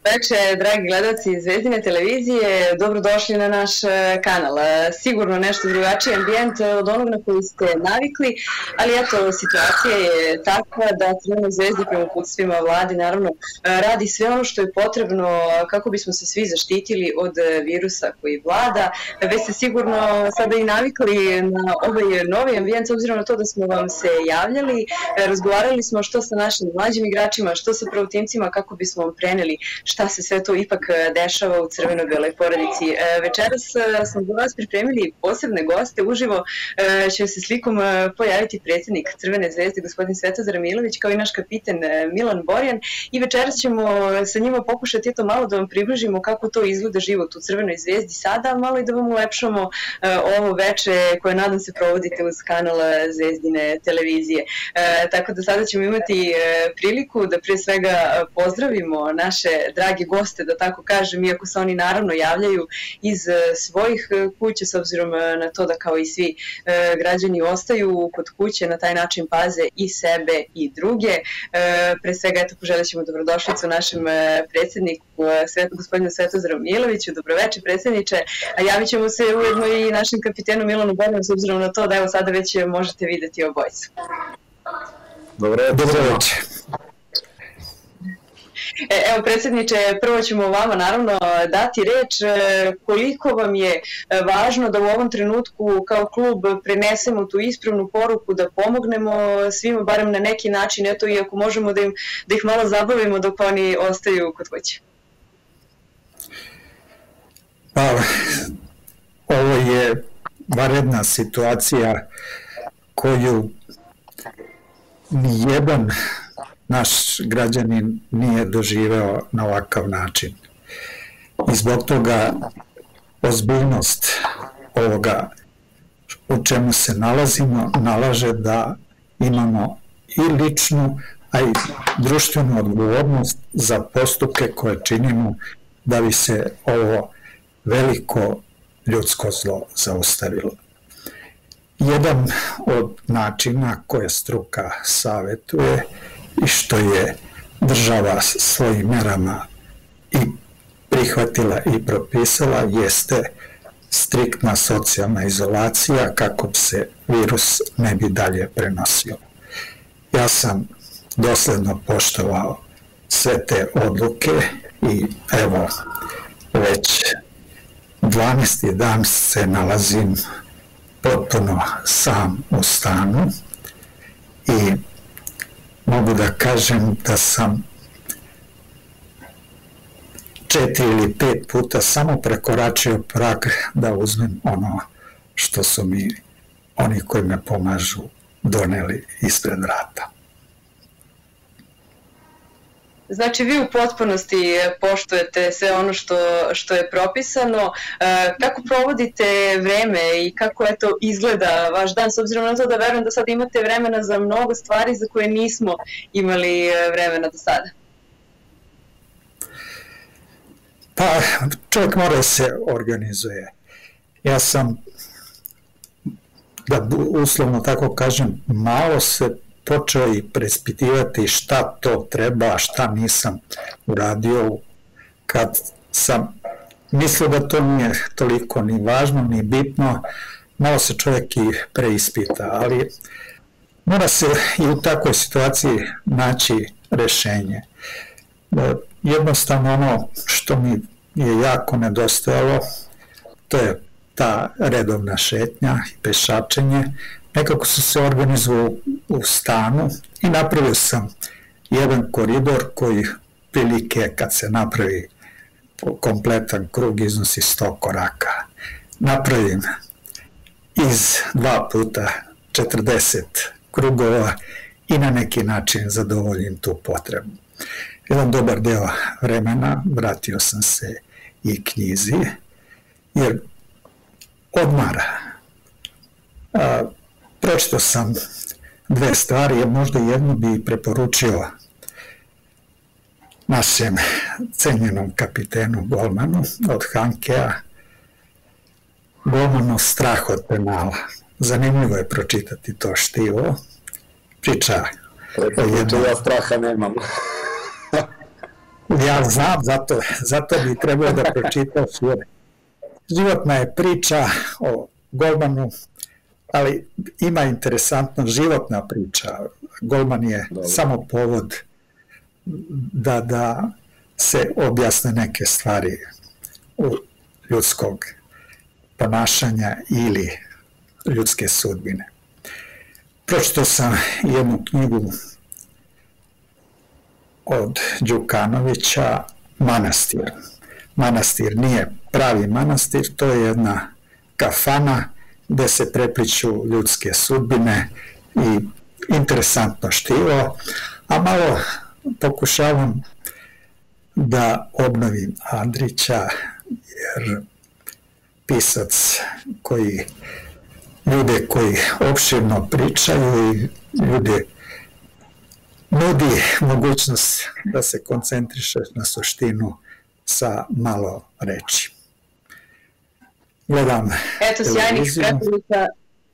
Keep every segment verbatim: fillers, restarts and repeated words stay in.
Večer, dragi gledalci Zvezdine televizije, dobrodošli na naš kanal. Sigurno nešto drugačiji ambijent od onog na koji ste navikli, ali eto, situacija je takva da Crvena zvezda prema uputstvima vlade naravno radi sve ono što je potrebno kako bismo se svi zaštitili od virusa koji vlada. Već ste sigurno sada i navikli na ovaj novi ambijent, s obzirom na to da smo vam se javljali. Razgovarali smo što sa našim mlađim igračima, što sa pravotimcima, kako bismo vam preneli šta se sve to ipak dešava u crveno-beloj porodici. Večeras smo za vas pripremili posebne goste. Uživo će se slikom pojaviti predsjednik Crvene zvezde, gospodin Svetozar Milović, kao i naš kapiten Milan Borjan. I večeras ćemo sa njima pokušati eto malo da vam približimo kako to izgleda život u Crvenoj zvezdi sada, malo i da vam ulepšamo ovo veče koje nadam se provodite uz kanal Zvezdine televizije. Tako da sada ćemo imati priliku da pre svega pozdravimo naše dragi goste, da tako kažem, iako se oni naravno javljaju iz svojih kuća, s obzirom na to da kao i svi građani ostaju kod kuće, na taj način paze i sebe i druge. Pre svega, eto, poželit ćemo dobrodošlicu našem predsjedniku, gospodinu Svetozaru Miloviću. Dobroveče, predsjedniče, a javit ćemo se ujedno i našem kapitenu Milanu Borjanu, s obzirom na to da evo sada već možete videti obojicu. Dobroveče. Evo, predsjedniče, prvo ćemo vama naravno dati reč. Koliko vam je važno da u ovom trenutku kao klub prenesemo tu ispravnu poruku, da pomognemo svima, barem na neki način, eto, i ako možemo da, im, da ih malo zabavimo dok oni ostaju kod kuće? Pa, ovo je vanredna situacija koju nijedan naš građanin nije doživeo na ovakav način. I zbog toga ozbiljnost ovoga u čemu se nalazimo nalaže da imamo i ličnu, a i društvenu odgovornost za postupke koje činimo da bi se ovo veliko ljudsko zlo zaustavilo. Jedan od načina koje struka savjetuje i što je država svojim merama i prihvatila i propisala jeste striktna socijalna izolacija kako se virus ne bi dalje prenosio. Ja sam dosledno poštovao sve te odluke i evo već dvanaesti dan se nalazim potpuno sam u stanu i mogu da kažem da sam četiri ili pet puta samo prekoračio prag da uzmem ono što su mi oni koji me pomažu doneli ispred vrata. Znači, vi u potpunosti poštujete sve ono što, što je propisano. Kako provodite vreme i kako eto izgleda vaš dan, s obzirom na to da verujem da sad imate vremena za mnogo stvari za koje nismo imali vremena do sada? Pa, čovjek mora da se organizuje. Ja sam, da uslovno tako kažem, malo se počeo i preispitivati šta to treba, šta nisam uradio, kad sam mislio da to nije toliko ni važno, ni bitno, malo se čovjek i preispita, ali mora se i u takvoj situaciji naći rešenje. Jednostavno ono što mi je jako nedostajalo, to je ta redovna šetnja i pešačenje. Nekako su se organizovali u stanu i napravio sam jedan koridor koji prilike kad se napravi kompletan krug iznosi sto koraka. Napravim iz dva puta četrdeset krugova i na neki način zadovoljim tu potrebu. Jedan dobar deo vremena vratio sam se i knjizi, jer odmara. Pročitao sam dve stvari, jer možda jednu bi preporučio našem cenjenom kapitenu golmanu od Hankea. Golmanu Strah od penala. Zanimljivo je pročitati to štivo. Priča Preko ja straha nemam. Ja znam, zato, zato bi trebao da pročitao film. Životna je priča o golmanu, ali ima interesantno životna priča. Golman je Dobre. samo povod da, da se objasne neke stvari ljudskog ponašanja ili ljudske sudbine. Pročitao sam jednu knjigu od Đukanovića, Manastir. Manastir nije pravi manastir, to je jedna kafana gde se prepliću ljudske sudbine i interesantno štivo, a malo pokušavam da obnovim Andrića, jer pisac koji ljude koji opširno pričaju i ljude nudi mogućnost da se koncentrišeš na suštinu sa malo reči. Gledam Eto, sjajnih preporuka.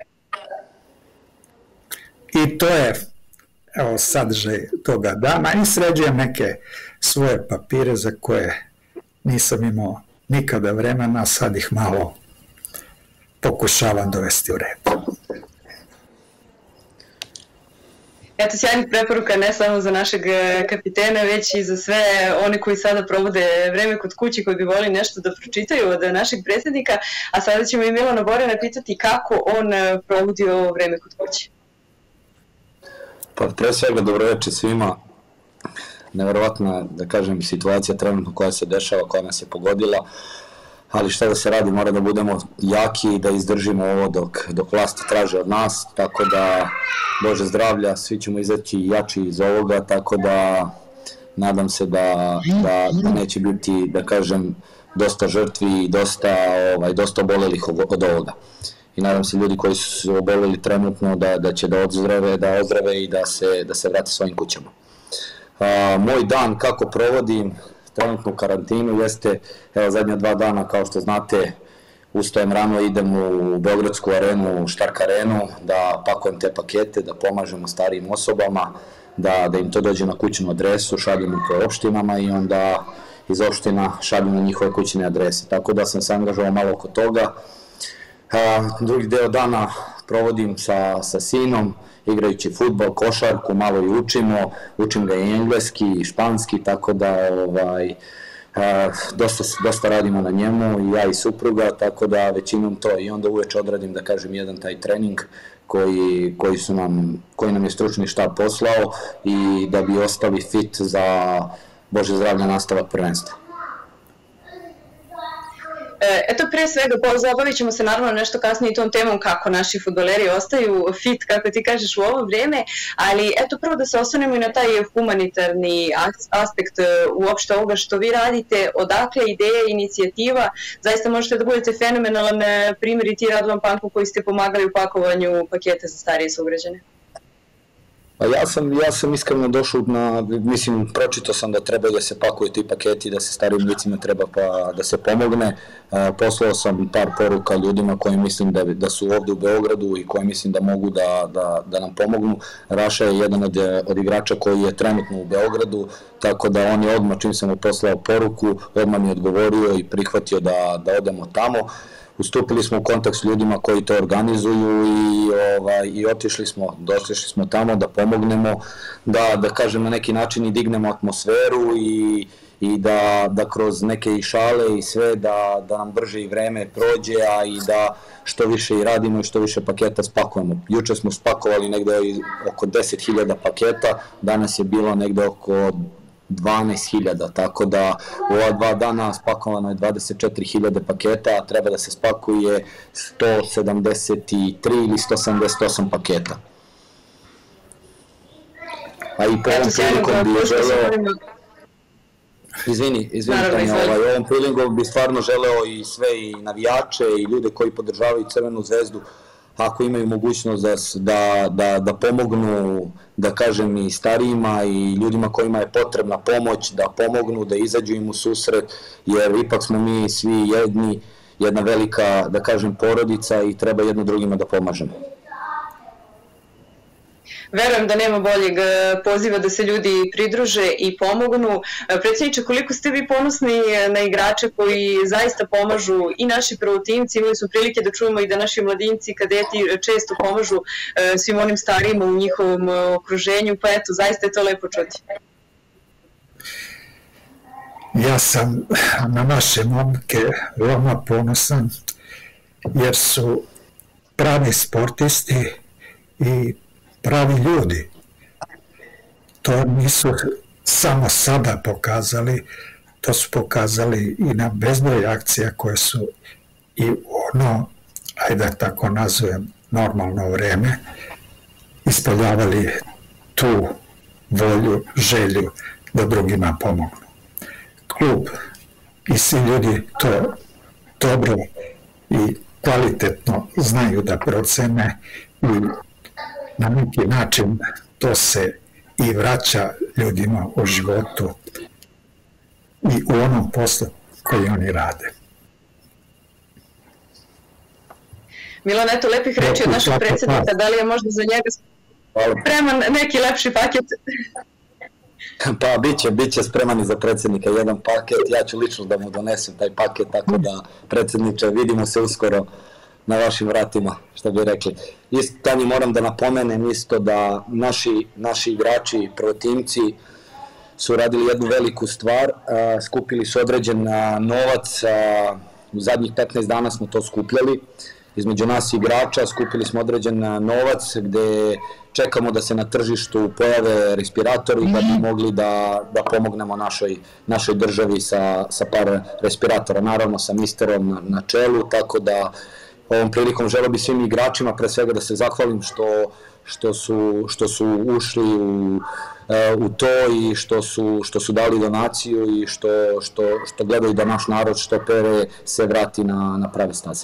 I to je evo, sadržaj toga dana i sređujem neke svoje papire za koje nisam imao nikada vremena, sad ih malo pokušavam dovesti u red. Eto, sjajnih preporuka ne samo za našeg kapitena, već i za sve one koji sada provode vreme kod kuće, koji bi volili nešto da pročitaju od našeg predsjednika, a sada ćemo i Milana Borjana pitati kako on provodi ovo vreme kod kuće. Pa, pre svega, dobroveče svima. Neverovatna, da kažem, situacija trenutno koja se dešava, koja nas je pogodila, ali šta da se radi, mora da budemo jaki i da izdržimo ovo dok, dok vlasti traže od nas, tako da, Bože zdravlja, svi ćemo izaći jači iz ovoga, tako da nadam se da, da, da neće biti, da kažem, dosta žrtvi i dosta, ovaj, dosta obolelih od ovoga. I nadam se ljudi koji su oboleli trenutno da, da će da odzdrave, da ozdrave i da se, da se vrate svojim kućama. A, moj dan kako provodim trenutno u karantinu jeste, evo zadnja dva dana, kao što znate, ustajem rano, idem u Beogradsku arenu, Štark arenu, da pakujem te pakete, da pomažemo starijim osobama, da, da im to dođe na kućnu adresu, šaljemo po opštinama i onda iz opština šaljemo njihove kućne adrese. Tako da sam se angažovao malo oko toga. A, drugi deo dana provodim sa, sa sinom, igrajući fudbal, košarku, malo i učimo, učim ga i engleski i španski, tako da ovaj, a, dosta, dosta radimo na njemu, i ja i supruga, tako da većinom to, i onda uveče odradim, da kažem, jedan taj trening koji, koji, su nam, koji nam je stručni štab poslao, i da bi ostali fit za, Bože zdravlja, nastavak prvenstva. Eto, pre svega, pozabavit ćemo se naravno nešto kasnije i tom temom kako naši fudbaleri ostaju fit, kako ti kažeš, u ovo vreme, ali eto, prvo da se osvrnemo i na taj humanitarni aspekt uopšte ovoga što vi radite, odakle ideja, inicijativa, zaista možete da budete fenomenalan primjer i ti, Radovan Panko, koji ste pomagali u pakovanju paketa za starije sugrađane. Ja sam, ja sam iskreno došao na, mislim, pročitao sam da treba da se pakuju ti paketi, da se starijim licima treba pa da se pomogne. Poslao sam par poruka ljudima koji mislim da, da su ovde u Beogradu i koji mislim da mogu da, da, da nam pomognu. Raša je jedan od, od igrača koji je trenutno u Beogradu, tako da on je odmah, čim sam mu poslao poruku, odmah mi je odgovorio i prihvatio da, da odemo tamo. Ustupili smo u kontakt s ljudima koji to organizuju i, ovaj, i otišli smo, došli smo tamo da pomognemo, da, da kažem na neki način i dignemo atmosferu i, i da, da kroz neke i šale i sve, da, da nam brže i vreme prođe, a i da što više i radimo i što više paketa spakujemo. Juče smo spakovali negde oko deset hiljada paketa, danas je bilo negde oko dvanaest hiljada, tako da u ova dva dana spakovano je dvadeset četiri hiljade paketa, a treba da se spakuje sto sedamdeset tri ili sto sedamdeset osam paketa. A i po ovom prilikom bi želeo... Izvini, izvini, Tanja, ovaj, ovom prilikom bi stvarno želeo i sve i navijače i ljude koji podržavaju Crvenu zvezdu, ako imaju mogućnost da, da, da, da pomognu, da kažem, i starijima i ljudima kojima je potrebna pomoć, da pomognu, da izađu im u susret, jer ipak smo mi svi jedni, jedna velika, da kažem, porodica i treba jedno drugima da pomažemo. Verujem da nema boljeg poziva da se ljudi pridruže i pomognu. Predsjedniče, koliko ste vi ponosni na igrače koji zaista pomažu i naši prvotimci, imali smo prilike da čujemo i da naši mladinci, kadeti često pomažu svim onim starijima u njihovom okruženju, pa eto, zaista je to lepo čuti. Ja sam na naše momke veoma ponosan jer su pravi sportisti i pravi ljudi. To nisu samo sada pokazali, to su pokazali i na bezbroj akcija koje su i ono, ajde da tako nazovem, normalno vreme, ispoljavali tu volju, želju da drugima pomognu. Klub i svi ljudi to dobro i kvalitetno znaju da procene i na neki način to se i vraća ljudima u životu i u onom poslu koji oni rade. Milan, eto lepih reči od našeg predsjednika, da li je možda za njega spreman neki lepši paket? Pa biće, biće spreman i za predsjednika jedan paket, ja ću lično da mu donesem taj paket, tako da predsjedniče, vidimo se uskoro na vašim vratima, što bi rekli. Isto, Tanji, moram da napomenem isto da naši, naši igrači, prvotimci su radili jednu veliku stvar, a, skupili su određen a, novac, a, u zadnjih petnaest dana smo to skupljali, između nas igrača skupili smo određen novac gde čekamo da se na tržištu pojave respiratori da bi mogli da, da pomognemo našoj, našoj državi sa, sa par respiratora, naravno sa misterom na, na čelu, tako da ovom prilikom želeo bi svim igračima pre svega da se zahvalim što, što, su, što su ušli u, u to i što su, što su dali donaciju i što, što, što gledaju da naš narod što pre se vrati na, na prave staze.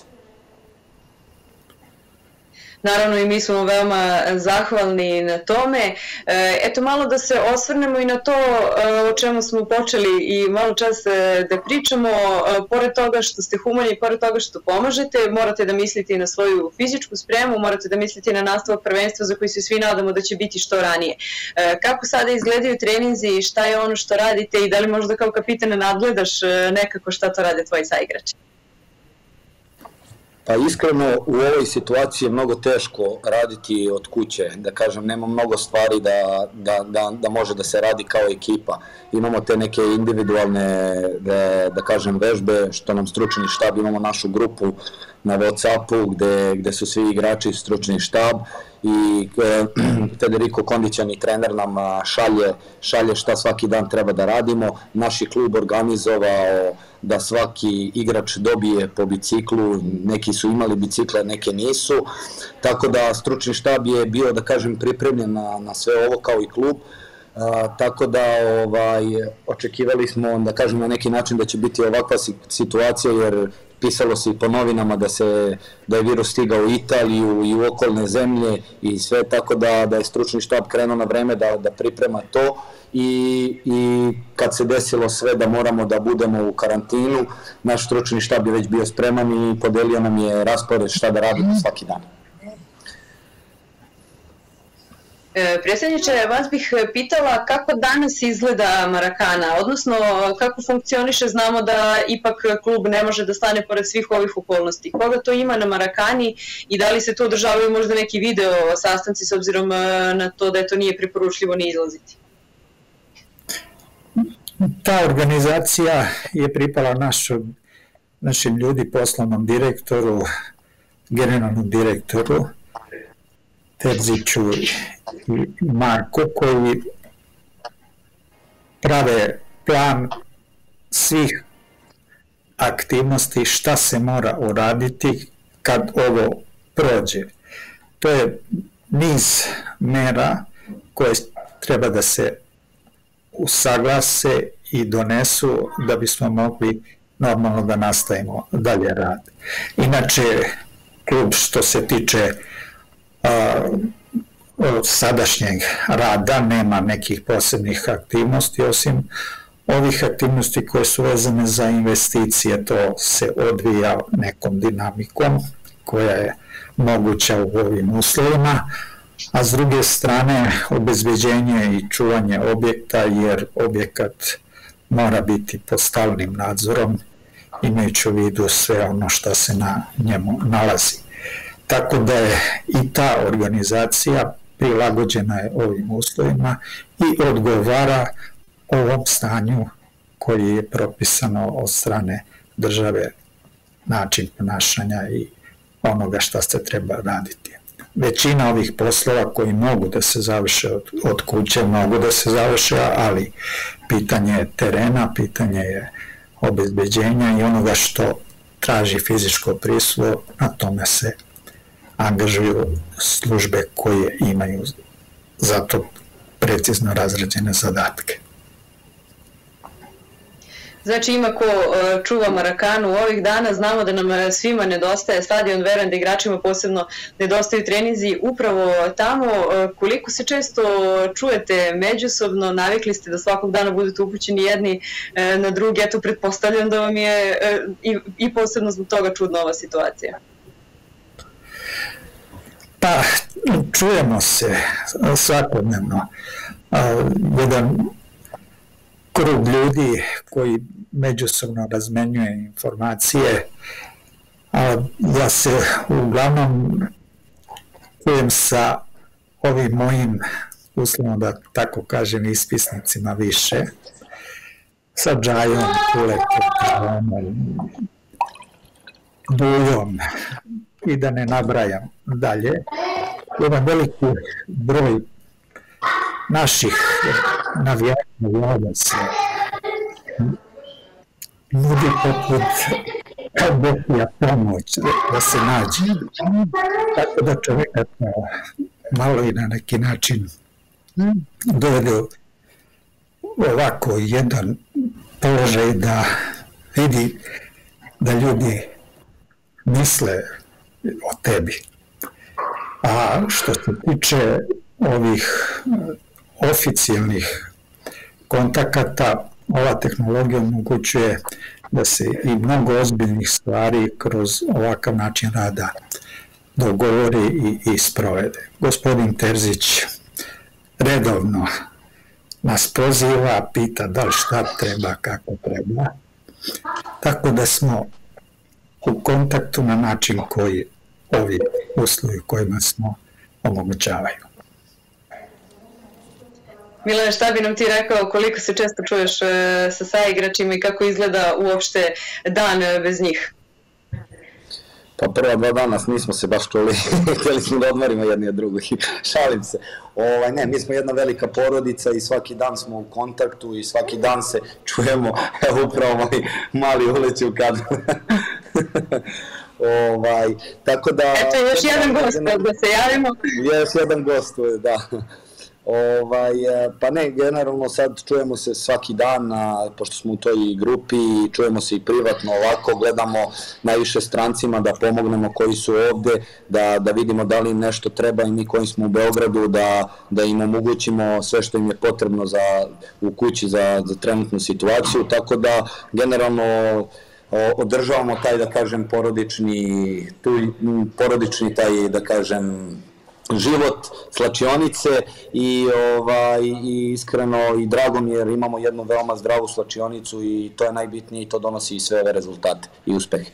Naravno i mi smo veoma zahvalni na tome. Eto malo da se osvrnemo i na to o čemu smo počeli i malo čas da pričamo. Pored toga što ste humani i pored toga što pomažete, morate da mislite i na svoju fizičku spremu, morate da mislite i na nastavak prvenstva za koji se svi nadamo da će biti što ranije. Kako sada izgledaju treninzi i šta je ono što radite i da li možda kao kapitan nadgledaš nekako šta to rade tvoji saigrači? Pa iskreno u ovoj situaciji je mnogo teško raditi od kuće, da kažem, nema mnogo stvari da, da, da, da može da se radi kao ekipa. Imamo te neke individualne, da, da kažem, vežbe, što nam stručni štab, imamo našu grupu na WhatsAppu gde, gde su svi igrači stručni štab i e, Federico Kondićani trener nam šalje, šalje šta svaki dan treba da radimo. Naš je klub organizovao da svaki igrač dobije po biciklu, neki su imali bicikle, neke nisu, tako da stručni štab je bio, da kažem, pripremljen na, na sve ovo kao i klub, a, tako da ovaj, očekivali smo, da kažem, na neki način da će biti ovakva situacija, jer pisalo se i po novinama da, se, da je virus stigao u Italiju i u okolne zemlje i sve, tako da, da je stručni štab krenuo na vreme da, da priprema to. I, i kad se desilo sve da moramo da budemo u karantinu, naš stručni štab je već bio spreman i podelio nam je raspored šta da radimo svaki dan. Predsjedniče, vas bih pitala kako danas izgleda Marakana, odnosno kako funkcioniše, znamo da ipak klub ne može da stane pored svih ovih okolnosti. Koga to ima na Marakani i da li se tu održavaju možda neki video sastanci s obzirom na to da je to nije preporučljivo ni izlaziti? Ta organizacija je pripala našu, našim ljudi, poslovnom direktoru, generalnom direktoru, Terziću i Marku, koji prave plan svih aktivnosti šta se mora uraditi kad ovo prođe. To je niz mera koje treba da se usaglase i donesu da bismo mogli normalno da nastavimo dalje rad. Inače, klub što se tiče a, sadašnjeg rada nema nekih posebnih aktivnosti, osim ovih aktivnosti koje su vezane za investicije. To se odvija nekom dinamikom koja je moguća u ovim uslovima, a s druge strane obezbeđenje i čuvanje objekta, jer objekat mora biti pod stalnim nadzorom, imajući u vidu sve ono što se na njemu nalazi. Tako da je i ta organizacija prilagođena je ovim uslovima i odgovara ovom stanju koji je propisano od strane države, način ponašanja i onoga šta se treba raditi. Većina ovih poslova koji mogu da se završe od, od kuće, mogu da se završe, ali pitanje je terena, pitanje je obezbeđenja i onoga što traži fizičko prisustvo, na tome se angažuju službe koje imaju za to precizno razrađene zadatke. Znači ima ko čuva Marakanu ovih dana, znamo da nam svima nedostaje stadion, verujem da igračima posebno nedostaju treninzi upravo tamo. Koliko se često čujete međusobno, navikli ste da svakog dana budete upućeni jedni na drugi, eto pretpostavljam da vam je i, i posebno zbog toga čudna ova situacija. Pa, čujemo se svakodnevno. Jedan krug ljudi koji međusobno razmenjuje informacije, a ja se uglavnom čujem sa ovim mojim, uslovno da tako kažem, ispisnicima više, sa Džajom, Kuletom, Dujom i da ne nabrajam dalje. Jedan veliki broj naših navijača vlada se nudi poput Bosija pomoć da se nađe. Tako da čovjeka malo i na neki način dovede ovako jedan položaj da vidi da ljudi misle o tebi. A što se tiče ovih oficijalnih kontakata, ova tehnologija omogućuje da se i mnogo ozbiljnih stvari kroz ovakav način rada dogovori i, i sprovede. Gospodin Terzić redovno nas poziva, pita da li šta treba, kako treba. Tako da smo u kontaktu na način koji ovi uslovi kojima smo omogućavaju. Milane, šta bi nam ti rekao, koliko se često čuješ sa saigračima i kako izgleda uopšte dan bez njih? Pa prva dva dana nismo se baš čuli, htjeli smo da odmarimo jedni od drugih, šalim se. Ovaj, ne, mi smo jedna velika porodica i svaki dan smo u kontaktu i svaki dan se čujemo, evo upravo moj mali uleći u kadru. Ovaj, tako da... Eto, još jedan gost, da se javimo. Još jedan gost, da. Ovaj, pa ne, generalno sad čujemo se svaki dan, a, pošto smo u toj grupi, čujemo se i privatno ovako, gledamo najviše strancima da pomognemo koji su ovde, da, da vidimo da li im nešto treba i mi koji smo u Beogradu, da, da im omogućimo sve što im je potrebno za, u kući za, za trenutnu situaciju, tako da generalno održavamo taj, da kažem, porodični, tu, porodični taj, da kažem, život, slačionice i, ovaj, i iskreno i drago mi jer imamo jednu veoma zdravu slačionicu i to je najbitnije i to donosi i sve ove rezultate i uspehe.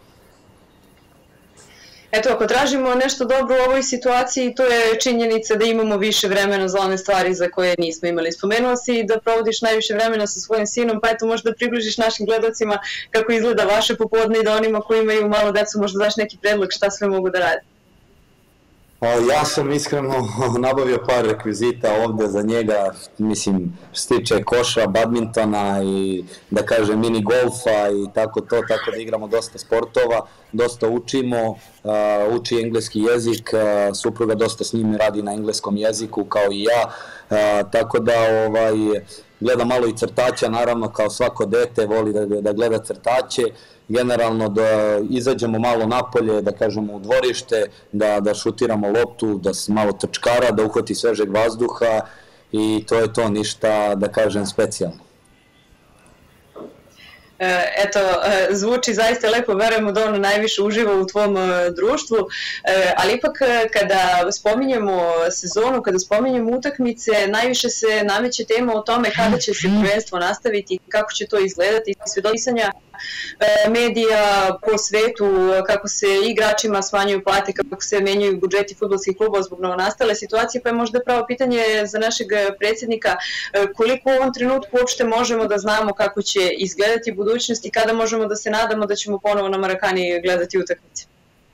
Eto, ako tražimo nešto dobro u ovoj situaciji, to je činjenica da imamo više vremena za one stvari za koje nismo imali. Spomenuo si da provodiš najviše vremena sa svojim sinom, pa eto možda približiš našim gledalcima kako izgleda vaše popodne i da onima koji imaju malo decu možda daš neki predlog šta sve mogu da rade. Ja sam iskreno nabavio par rekvizita ovde za njega, mislim, stiče koša, badmintona i da kažem mini golfa i tako to, tako da igramo dosta sportova, dosta učimo, uči engleski jezik, supruga dosta s njim radi na engleskom jeziku kao i ja, tako da ovaj, gleda malo i crtaća, naravno kao svako dete voli da, da gleda crtaće, generalno da izađemo malo napolje, da kažemo u dvorište, da, da šutiramo loptu, da se malo trčkara, da uhvati svežeg vazduha i to je to, ništa da kažem specijalno. Eto, zvuči zaista lepo, verujemo da on najviše uživa u tvom društvu, ali ipak kada spominjemo sezonu, kada spominjemo utakmice, najviše se nameće tema o tome kada će se prvenstvo nastaviti, kako će to izgledati, svedopisanja medija po svetu, kako se igračima smanjuju plate, kako se menjaju budžeti fudbalskih klubova zbog novonastale situacije, pa je možda pravo pitanje za našeg predsjednika koliko u ovom trenutku uopšte možemo da znamo kako će izgledati budućnost i kada možemo da se nadamo da ćemo ponovo na Marakani gledati utakmice?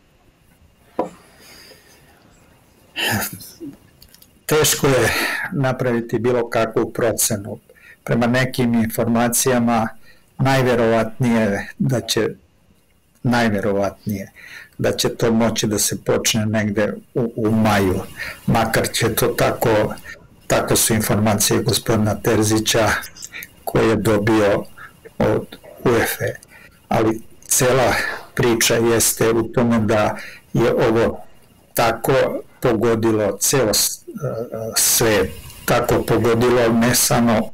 Teško je napraviti bilo kakvu procenu. Prema nekim informacijama najverovatnije da će najverovatnije da će to moći da se počne negde u, u maju, makar će to tako, tako su informacije gospodina Terzića koje je dobio od UEFA, ali cela priča jeste u tome da je ovo tako pogodilo ceo svet, tako pogodilo ne samo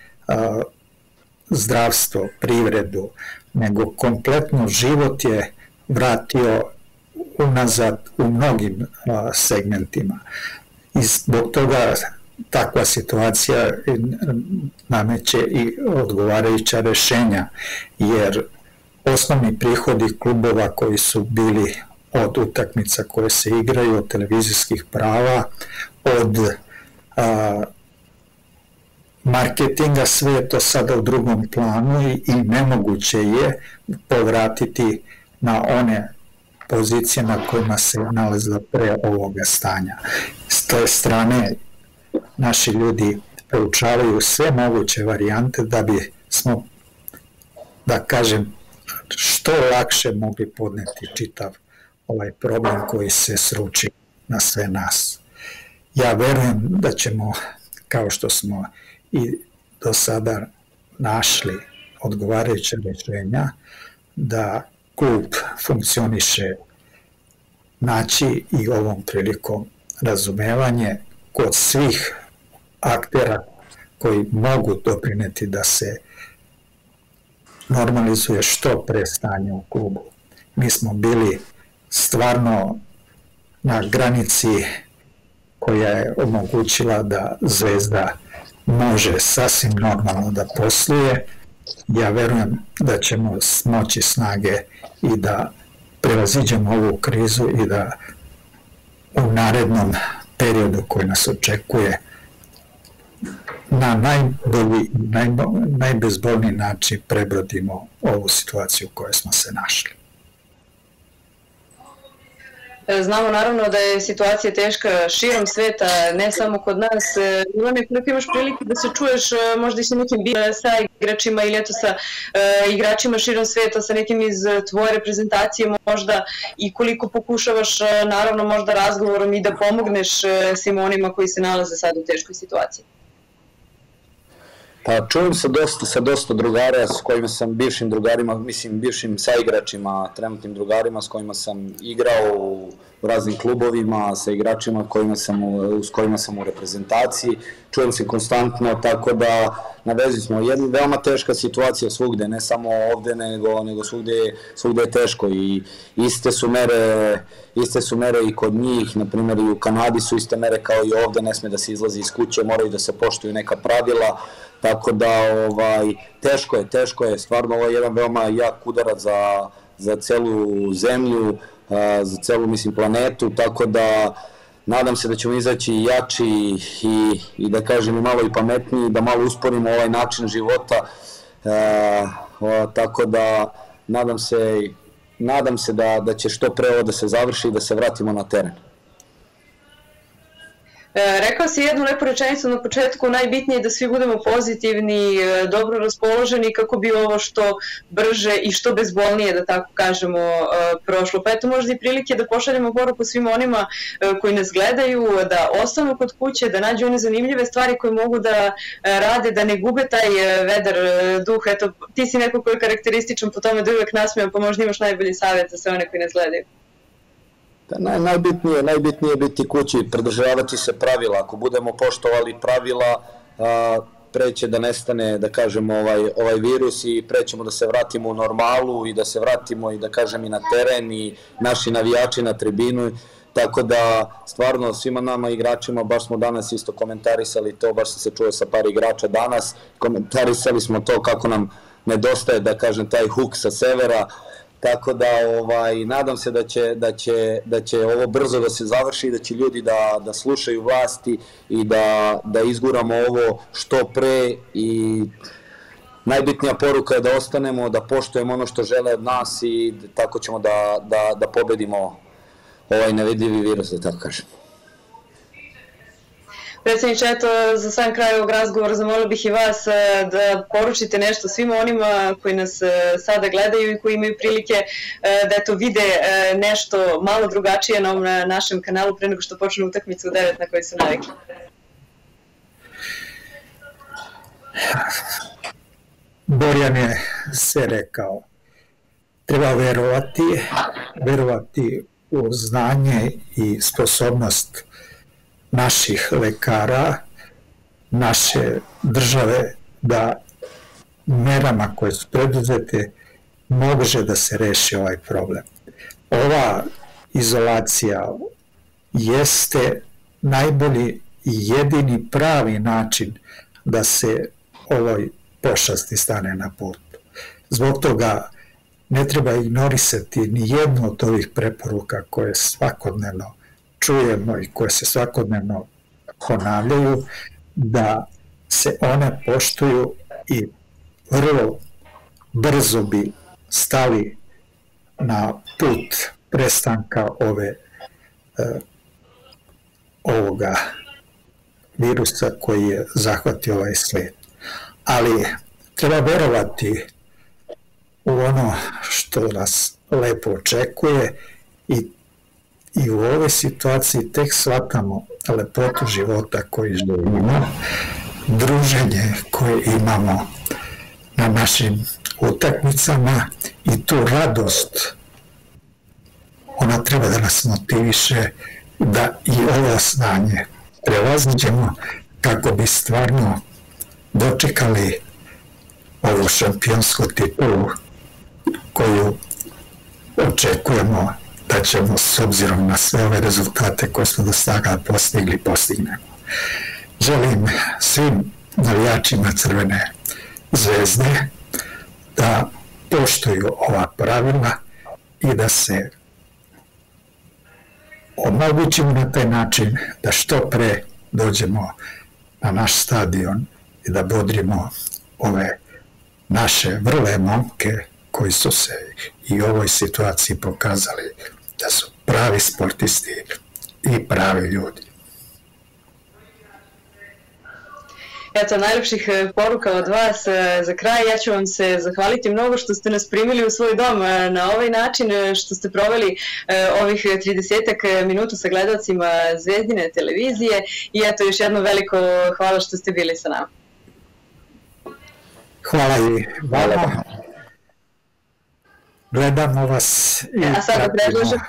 zdravstvo, privredu, nego kompletno život je vratio unazad u mnogim segmentima. I zbog toga takva situacija nameće i odgovarajuća rešenja, jer osnovni prihodi klubova koji su bili od utakmica koje se igraju, od televizijskih prava, od a, marketinga, sve je to sada u drugom planu i, i nemoguće je povratiti na one pozicije na kojima se nalazila pre ovoga stanja. S te strane, naši ljudi proučavaju sve moguće varijante da bi smo, da kažem, što lakše mogli podneti čitav ovaj problem koji se sruči na sve nas. Ja verujem da ćemo, kao što smo i do sada našli odgovarajuće rešenja, da klub funkcioniše, naći i ovom prilikom razumevanje kod svih aktera koji mogu doprineti da se normalizuje što pre stanje u klubu. Mi smo bili stvarno na granici koja je omogućila da Zvezda može sasvim normalno da posluje. Ja verujem da ćemo smoći snage i da prevaziđemo ovu krizu i da u narednom periodu koji nas očekuje na najbolji, najbezbolniji način prebrodimo ovu situaciju u kojoj smo se našli. Znamo naravno da je situacija teška širom sveta, ne samo kod nas. Milane, koliko imaš prilike da se čuješ možda i sa nekim sa igračima ili eto sa igračima širom sveta, sa nekim iz tvoje reprezentacije možda i koliko pokušavaš naravno možda razgovorom i da pomogneš svim onima koji se nalaze sad u teškoj situaciji? Pa čujem se dosta, sa dosta drugara s kojima sam, bivšim drugarima, mislim bivšim saigračima, trenutnim drugarima s kojima sam igrao u, u raznim klubovima, sa igračima kojima sam, s kojima sam u reprezentaciji. Čujem se konstantno, tako da na vezi smo. Jedna veoma teška situacija svugde, ne samo ovde, nego, nego svugde, svugde je teško i iste su mere, iste su mere i kod njih, na primjer i u Kanadi su iste mere kao i ovde, ne sme da se izlazi iz kuće, moraju da se poštuju neka pravila. Tako da ovaj, teško je, teško je, stvarno ovo je jedan veoma jak udarac za, za celu zemlju, za celu, mislim, planetu, tako da nadam se da ćemo izaći jači i, i da kažem i malo i pametniji, da malo usporimo ovaj način života, e, o, tako da nadam se, nadam se da, da će što pre ovo da se završi i da se vratimo na teren. Rekao si jednu lepu rečenicu na početku, najbitnije je da svi budemo pozitivni, dobro raspoloženi kako bi ovo što brže i što bezbolnije, da tako kažemo, prošlo. Pa eto možda i prilike da pošaljemo poruku svim onima koji nas gledaju, da ostanu kod kuće, da nađu one zanimljive stvari koje mogu da rade, da ne gube taj vedar duh. Eto, ti si neko koji je karakterističan po tome da uvek nasmijem, pa možda imaš najbolji savjet za sve one koji nas gledaju. Naj, najbitnije, najbitnije je biti kući, pridržavati se pravila. Ako budemo poštovali pravila, a, pre će da nestane, da kažem, ovaj, ovaj virus i pre ćemo da se vratimo u normalu i da se vratimo i da kažem i na teren i naši navijači na tribinu. Tako da, stvarno, svima nama igračima, baš smo danas isto komentarisali to, baš sam se čuo sa par igrača danas, komentarisali smo to kako nam nedostaje, da kažem, taj huk sa severa, tako da ovaj, nadam se da će, da, će, da će ovo brzo da se završi i da će ljudi da, da slušaju vlasti i da, da izguramo ovo što pre i najbitnija poruka je da ostanemo, da poštujemo ono što žele od nas i tako ćemo da, da, da pobedimo ovaj nevidljivi virus, da tako kažem. Predsjedniče, eto, za sam kraj ovog razgovora zamolila bih i vas da poručite nešto svima onima koji nas sada gledaju i koji imaju prilike da eto vide nešto malo drugačije na ovom našem kanalu pre nego što počne utakmica u devet na kojoj su navikli. Borjan je sve rekao. Treba verovati, verovati u znanje i sposobnost naših lekara, naše države, da merama koje su preduzete može da se reši ovaj problem. Ova izolacija jeste najbolji i jedini pravi način da se ovoj pošasti stane na put. Zbog toga ne treba ignorisati ni jednu od ovih preporuka koje svakodnevno čujemo i koje se svakodnevno ponavljaju, da se one poštuju i vrlo brzo bi stali na put prestanka ove, ovoga virusa koji je zahvatio ovaj svet. Ali treba verovati u ono što nas lepo očekuje i I u ovoj situaciji tek shvatamo lepotu života koji živimo, druženje koje imamo na našim utakmicama i tu radost, ona treba da nas motiviše da i ovo znanje prevaziđemo kako bi stvarno dočekali ovu šampionsku titulu koju očekujemo da ćemo s obzirom na sve ove rezultate koje smo do sada postigli, postignemo. Želim svim navijačima Crvene zvezde da poštuju ova pravila i da se omogućimo na taj način da što pre dođemo na naš stadion i da bodrimo ove naše vrle momke koji su se i u ovoj situaciji pokazali da su pravi sportisti i pravi ljudi. Eto, najlepših poruka od vas za kraj. Ja ću vam se zahvaliti mnogo što ste nas primili u svoj dom na ovaj način, što ste proveli ovih tridesetak minuta sa gledalcima Zvezdine televizije i eto, još jedno veliko hvala što ste bili sa nama. Hvala i vama. Gledamo vas i A sada predlažem...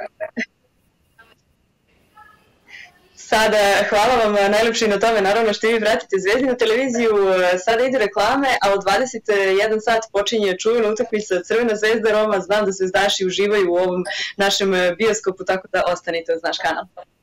Sada, hvala vam najlepše na tome, naravno što vi pratite Zvezdinu televiziju, sada idu reklame, a u dvadeset jedan sat počinje čuvena utakmica Crvena zvezda Roma, znam da zvezdaši uživaju u ovom našem bioskopu, tako da ostanite uz naš kanal.